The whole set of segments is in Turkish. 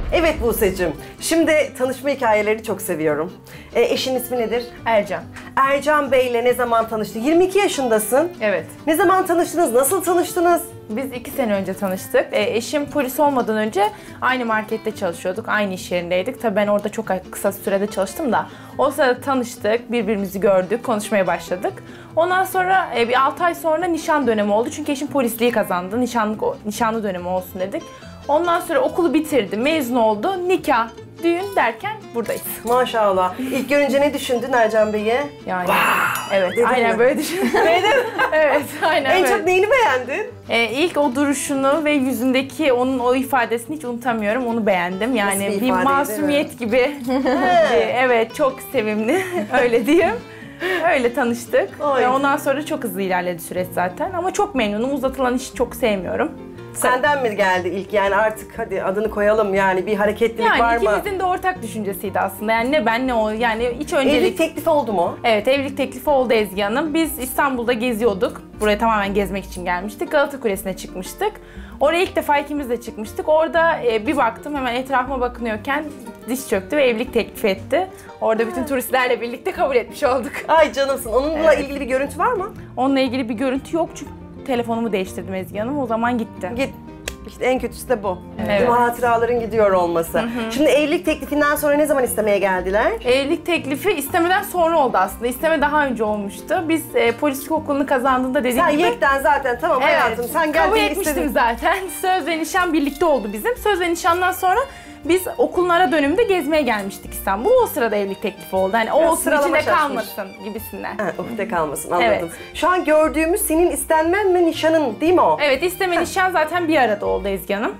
Evet Buse'cim, şimdi tanışma hikayelerini çok seviyorum. Eşin ismi nedir? Ercan. Ercan Bey'le ne zaman tanıştın? 22 yaşındasın. Evet. Ne zaman tanıştınız? Nasıl tanıştınız? Biz 2 sene önce tanıştık. Eşim polis olmadan önce aynı markette çalışıyorduk. Aynı iş yerindeydik. Tabii ben orada çok kısa sürede çalıştım da. O sırada tanıştık, birbirimizi gördük, konuşmaya başladık. Ondan sonra bir 6 ay sonra nişan dönemi oldu. Çünkü eşim polisliği kazandı. Nişanlı dönemi olsun dedik. Ondan sonra okulu bitirdi, mezun oldu. Nikah, düğün derken buradayız. Maşallah. İlk görünce ne düşündün Ercan Bey'e? Yani evet, dedin aynen mi? böyle düşündüm. Evet, aynen En böyle. çok neyini beğendin? İlk o duruşunu ve yüzündeki onun o ifadesini hiç unutamıyorum. Onu beğendim. Yani Nasıl bir bir ifadeydi, masumiyet gibi. Evet, çok sevimli. Öyle diyeyim. Öyle tanıştık. Ay. Ve ondan sonra çok hızlı ilerledi süreç zaten. Ama çok memnunum. Uzatılan işi çok sevmiyorum. Senden mi geldi ilk? Yani artık hadi adını koyalım yani bir hareketlilik var Yani mı? ikimizin de ortak düşüncesiydi aslında. Yani ne ben ne o. Yani hiç öncelik... Evlilik teklifi oldu mu? Evet, evlilik teklifi oldu Ezgi Hanım. Biz İstanbul'da geziyorduk. Buraya tamamen gezmek için gelmiştik. Galata Kulesi'ne çıkmıştık. Oraya ilk defa ikimiz de çıkmıştık. Orada bir baktım, hemen etrafıma bakınıyorken diş çöktü ve evlilik teklif etti. Orada bütün turistlerle birlikte kabul etmiş olduk. Ay canımsın. Onunla ilgili bir görüntü var mı? Onunla ilgili bir görüntü yok çünkü telefonumu değiştirdim Ezgi Hanım. O zaman gitti. Git. İşte en kötüsü de bu. Evet. Bu hatıraların gidiyor olması. Şimdi evlilik teklifinden sonra ne zaman istemeye geldiler? Evlilik teklifi istemeden sonra oldu aslında. İsteme daha önce olmuştu. Biz polislik okulunu kazandığında dediğim Sen gibi... yekten zaten tamam hayatım sen kabul geldin etmiştim istedin. zaten. Söz ve nişan birlikte oldu bizim. Söz ve nişandan sonra biz okulun ara döneminde gezmeye gelmiştik İstanbul'a. O sırada evlilik teklifi oldu. Hani o olsun sıralama içinde şaşmış. kalmasın gibisinden. Ha, ufte kalmasın anladım. Evet. Şu an gördüğümüz senin istenmen mi nişanın değil mi o? Evet, isteme nişan zaten bir arada oldu Ezgi Hanım.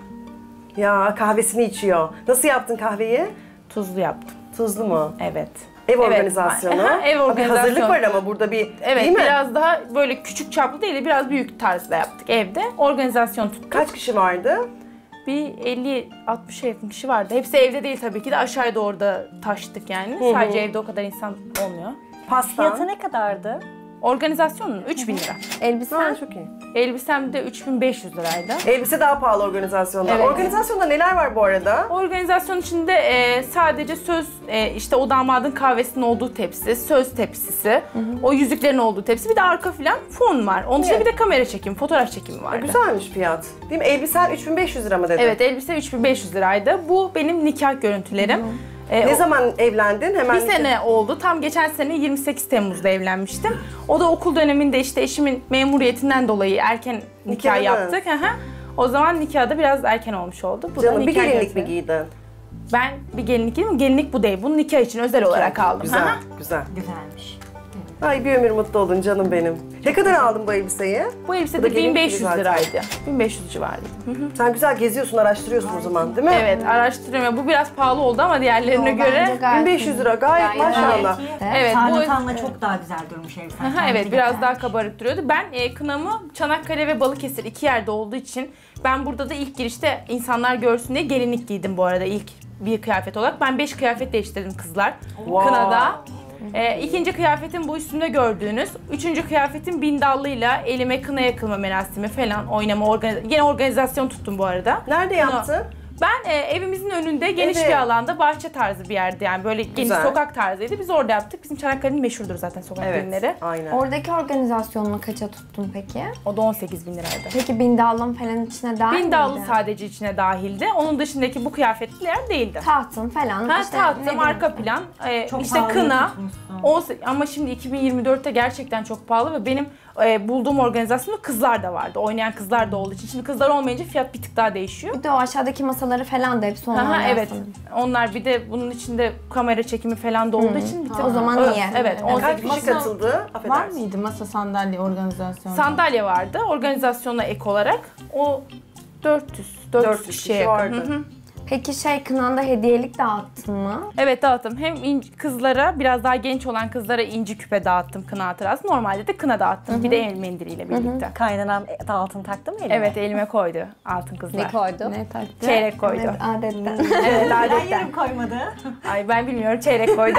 Ya kahvesini içiyor. Nasıl yaptın kahveyi? Tuzlu yaptım. Tuzlu mu? Evet. Ev Evet. organizasyonu. Aha, ev Bir organizasyonu. hazırlık var ama burada bir Evet, değil mi? biraz daha böyle küçük çaplı değil de biraz büyük tarzda yaptık evde. Organizasyon tuttuk. Kaç kişi vardı? Bir 50-60'a yakın kişi vardı. Hepsi evde değil tabii ki de aşağıda orada taştık yani. Sadece evde o kadar insan olmuyor. Pastan. Fiyatı ne kadardı? Organizasyonun 3.000 lira. Ha, çok iyi. Elbisem de 3.500 liraydı. Elbise daha pahalı organizasyonda. Evet. Organizasyonda neler var bu arada? Organizasyon içinde sadece söz, işte o damadın kahvesinin olduğu tepsi, söz tepsisi, o yüzüklerin olduğu tepsi, bir de arka filan fon var. Onun dışında Evet. bir de kamera çekimi, fotoğraf çekimi vardı. Güzelmiş fiyat. Değil mi? Elbisen 3500 lira mı dedin? Evet, elbise 3.500 liraydı. Bu benim nikah görüntülerim. Ne zaman evlendin? Hemen Bir sene oldu. Tam geçen sene 28 Temmuz'da evlenmiştim. O da okul döneminde işte eşimin memuriyetinden dolayı erken nikah Nikahı. yaptık. Aha. O zaman nikah da biraz erken olmuş oldu. Bu da Canım bir nikah gelinlik mi görüntüleri. giydin? Ben bir gelinlik giydim. Gelinlik bu değil. Bunu nikah için özel olarak aldım. Güzel, Aha. güzel. Güzelmiş. Ay bir ömür mutlu olun canım benim. Ne kadar aldın bu elbiseyi? Bu elbise Bu da de gelinlik 1500 zaten. liraydı. 1500 civarıydı. Sen güzel geziyorsun, araştırıyorsun o zaman değil mi? Evet, araştırıyorum. Bu biraz pahalı oldu ama diğerlerine göre... 1500 lira gayet maşallah. Evet, bu- Sarnıtanla çok daha güzel durmuş elbisen. Aha, evet, biraz daha kabarık duruyordu. Ben kınamı Çanakkale ve Balıkesir 2 yerde olduğu için ben burada da ilk girişte insanlar görsün diye gelinlik giydim bu arada ilk bir kıyafet olarak. Ben 5 kıyafet değiştirdim kızlar kınada. İkinci kıyafetim bu üstümde gördüğünüz. Üçüncü kıyafetim bindallıyla elime kına yakılma merasimi falan oynama, yine organizasyon tuttum bu arada. Nerede yaptın? Ben evimizin önünde geniş Evet. bir alanda, bahçe tarzı bir yerde yani böyle geniş Güzel. sokak tarzıydı. Biz orada yaptık. Bizim Çanakkale'nin meşhurdur zaten sokak düğünleri. aynen. Oradaki organizasyonunu kaça tuttun peki? O da 18 bin liraydı. Peki bindallın falan içine dahil Bindallı miydi? sadece içine dahildi. Onun dışındaki bu kıyafetler değildi. Tahtın falan. Ha, işte tahtım, ne arka bileyim. plan, Çok işte pahalı kına. tutmuşsun. Ama şimdi 2024'te gerçekten çok pahalı ve benim bulduğum organizasyonda kızlar da vardı. Oynayan kızlar da olduğu için. Şimdi kızlar olmayınca fiyat bir tık daha değişiyor. Bir de o aşağıdaki masaları falan da hepsi Aha, onlar evet. aslında. Onlar bir de bunun içinde kamera çekimi falan da olduğu için bir tık... o zaman iyi. Evet, Evet. 18 Kaç kişi katıldı? Var Affedersin. mıydı masa sandalye organizasyonu? sandalye vardı. Organizasyona ek olarak o 400 400 kişiye kişi yakın. vardı. Hı hı. Peki kınanda hediyelik dağıttın mı? Evet, dağıttım. Hem kızlara, biraz daha genç olan kızlara inci küpe dağıttım kına hatırası. Normalde de kına dağıttım. Bir de el mendiliyle birlikte. Kaynanan altın taktı mı eline? Evet, elime koydu altın kızlar. koydu? Ne taktı? Çeyrek koydu. Evet, adetten. Evet, Ben adetten. yarım koymadı. Ay ben bilmiyorum, çeyrek koydu.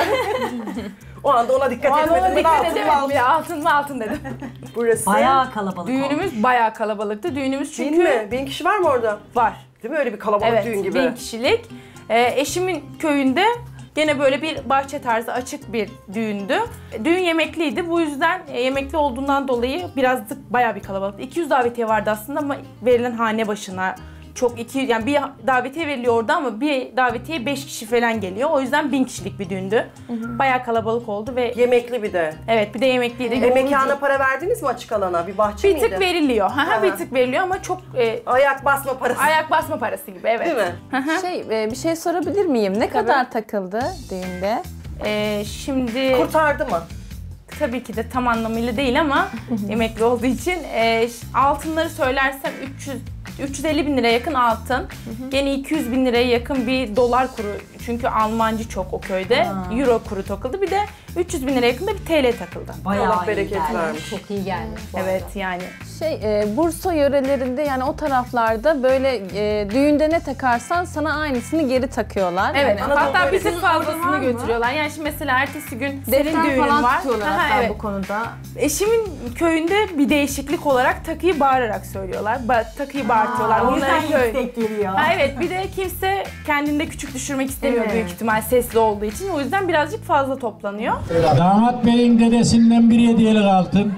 O anda ona dikkat O an ona etmedin. dikkat Altın mı edemedim altın? ya, altın mı altın dedim. Burası. Bayağı kalabalık olmuş. Düğünümüz bayağı kalabalıktı. Düğünümüz çünkü Bin mi? 1000 kişi var mı orada? var. Değil mi öyle bir kalabalık Evet, düğün gibi? 1000 kişilik. Eşimin köyünde gene böyle bir bahçe tarzı açık bir düğündü. Düğün yemekliydi. Bu yüzden yemekli olduğundan dolayı birazcık bayağı bir kalabalıktı. 200 davetiye vardı aslında ama verilen hane başına yani bir davetiye veriliyor orada ama bir davetiye 5 kişi falan geliyor. O yüzden 1000 kişilik bir düğündü. Bayağı kalabalık oldu ve Yemekli bir de. evet bir de yemekliydi. Mekana para verdiniz mi açık alana? Bir bahçe bir miydi? tık veriliyor. Bir tık veriliyor ama çok Ayak basma parası. ayak basma parası gibi evet. Değil mi? Bir şey sorabilir miyim? Ne kadar takıldı düğünde? Şimdi Kurtardı mı? tabii ki de tam anlamıyla değil ama emekli olduğu için altınları söylersem 350 bin liraya yakın altın. Gene 200 bin liraya yakın bir dolar kuru. Çünkü Almancı çok o köyde. Euro kuru takıldı. Bir de 300 bin liraya yakın da bir TL takıldı. Bayağı Allah iyi bereket geldi. vermiş. Çok iyi geldi. Evet yani. Bursa yörelerinde yani o taraflarda böyle düğünde ne takarsan sana aynısını geri takıyorlar. Evet. Yani Anadolu Hatta bir bölgesi tık var fazlasını mı? götürüyorlar. Yani şimdi mesela ertesi gün Defter senin düğünün falan var. tutuyorlar Aha, hatta evet. bu konuda. Eşimin köyünde bir değişiklik olarak takıyı bağırarak söylüyorlar. Takıyı bağırtıyorlar. O yüzden Onların köy. yüksek geliyor. Evet bir de kimse kendinde küçük düşürmek istemiyor Evet. büyük ihtimal sesli olduğu için. O yüzden birazcık fazla toplanıyor. Damat Bey'in dedesinden bir hediyelik altın.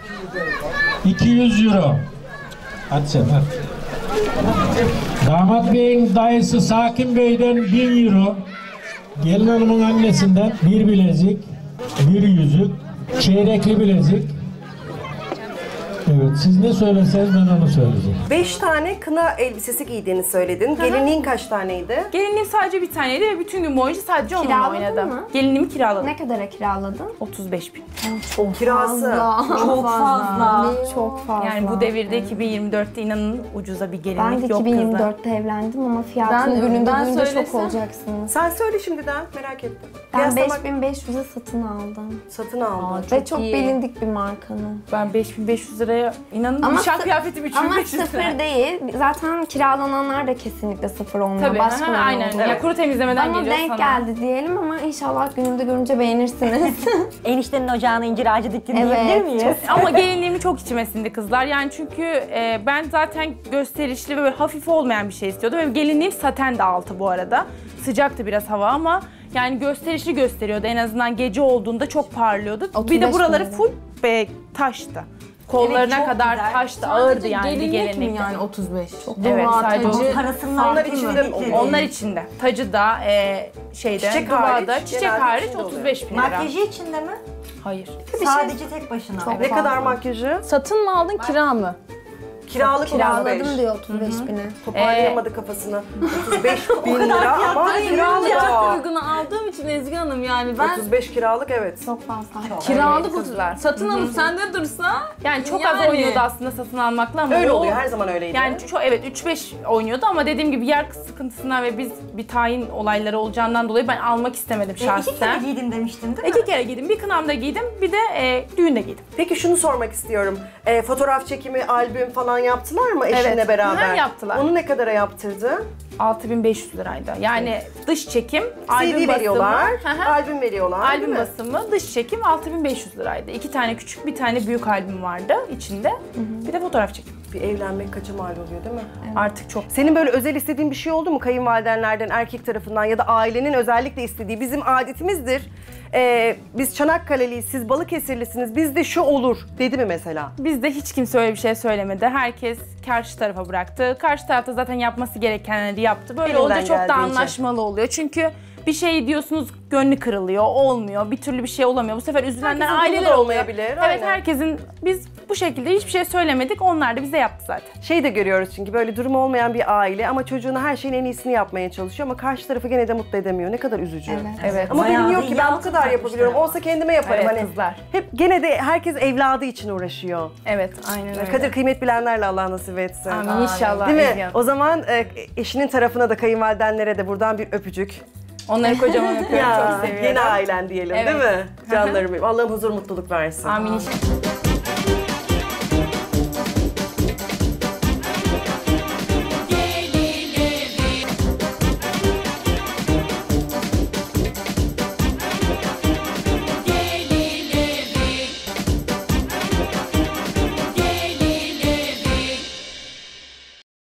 200 euro. Hadi sen hadi. Damat Bey'in dayısı Sakin Bey'den 1000 euro. Gelin hanımın annesinden bir bilezik, bir yüzük, çeyrekli bilezik. Evet, siz ne söylerseniz ben onu söyleyeceğim. 5 tane kına elbisesi giydiğini söyledin. Gelinliğin kaç taneydi? Gelinliğim sadece bir taneydi ve bütün gün boyunca sadece onunla Kiraladın oynadım. mı? Gelinliğimi kiraladım. Ne kadara kiraladın? 35 bin. Kirası. Çok fazla. Çok fazla. Yani bu devirde 2024'te inanın ucuza bir Ben gelinlik de yok kızlar. 2024'te evlendim ama fiyatını Ben üründe duyunca söylesem- şok olacaksınız. Sen söyle şimdiden, merak ettim. Ben Kıyaslamak- 5500'e satın aldım. Satın aldın. Ve çok bilindik bir markanın. Ben 5500 liraya inanın Ama nişan sı- kıyafetim Ama 3500 lira. sıfır değil. Zaten kiralananlar da kesinlikle sıfır olmuyor. Tabii Başka aynen. oluyor. Ya kuru temizlemeden Bana geliyor denk sana. geldi diyelim ama inşallah günümde görünce beğenirsiniz. Eniştenin ocağına incir ağacı diktin Evet, diyebilir miyiz? Ama gelinliğimi çok içime sindi kızlar. Yani çünkü ben zaten gösterişli ve böyle hafif olmayan bir şey istiyordum. Ve gelinliğim saten de altı bu arada. Sıcaktı biraz hava ama yani gösterişli gösteriyordu. En azından gece olduğunda çok parlıyordu. Bir 35 de buraları bin lira. full taştı. Kollarına çok kadar güzel. taştı, ağırdı yani bir Gelinlik mi gelinlik. yani 30-5? Evet, sadece o. Parasının Onlar altı içinde mı? mi? Onlar içinde. Tacı da Çiçek duvağı hariç, da, çiçek genelde hariç içinde oluyor. 35 bin lira. Makyajı içinde mi? Hayır. Sadece tek başına. Ne kadar makyajı? Satın mı aldın, kira mı? Kiralık 35. Kiraladım diyor 35 bine. Toparlayamadı kafasını. 35 bin lira ama kiralık. Çok uygunu aldığım için Ezgi Hanım yani ben 35 kiralık evet. Çok fazla. kiralık kızlar. satın alıp sende dursa Yani çok az oynuyordu aslında satın almakla ama Öyle o- oluyor, her zaman öyleydi. Yani evet 3-5 oynuyordu ama dediğim gibi yer sıkıntısından ve biz bir tayin olayları olacağından dolayı ben almak istemedim İki kere şahsen. giydin demiştin değil mi? 2 kere giydim. Bir kınamda giydim, bir de düğünde giydim. Peki şunu sormak istiyorum. Fotoğraf çekimi, albüm falan yaptılar mı eşinle Evet. beraber? Hı, yaptılar. Onu ne kadara yaptırdı? 6500 liraydı. Yani dış çekim, albüm CD basımı, veriyorlar, Hı hı. albüm veriyorlar değil albüm mi? basımı, dış çekim 6500 liraydı. 2 tane küçük, bir tane büyük albüm vardı içinde. Bir de fotoğraf çekim. Bir evlenmek kaça mal oluyor değil mi? Artık çok. Senin böyle özel istediğin bir şey oldu mu kayınvalidenlerden, erkek tarafından ya da ailenin özellikle istediği? Bizim adetimizdir. Biz Çanakkale'liyiz, siz Balıkesirlisiniz, bizde şu olur dedi mi mesela? Bizde hiç kimse öyle bir şey söylemedi. Herkes karşı tarafa bıraktı. Karşı tarafta zaten yapması gerekenleri yaptı. Böyle Elinden olunca çok da geldiğince. anlaşmalı oluyor. Çünkü bir şey diyorsunuz gönlü kırılıyor, olmuyor. Bir türlü bir şey olamıyor. Bu sefer üzülenler Herkesin aileler durumu da oluyor. olmayabilir, Evet aynen. herkesin biz bu şekilde hiçbir şey söylemedik. Onlar da bize yaptı zaten. Şey de görüyoruz çünkü böyle durumu olmayan bir aile ama çocuğuna her şeyin en iyisini yapmaya çalışıyor ama karşı tarafı gene de mutlu edemiyor. Ne kadar üzücü. Evet. Ama Bayağı bilmiyor da ki iyi ben bu altın kadar takmışlar. yapabiliyorum. Olsa kendime yaparım. Evet, Hani kızlar. hep gene de herkes evladı için uğraşıyor. Evet, aynen öyle. Kadir kıymet bilenlerle Allah nasip etsin. Amin inşallah. Değil mi? Ezgi Hanım. O zaman eşinin tarafına da kayınvalidenlere de buradan bir öpücük. Onları kocaman öpüyorum. Çok seviyorum. Yeni ailen diyelim Evet. değil mi? Canlarım benim. Allah'ım huzur mutluluk versin. Amin inşallah.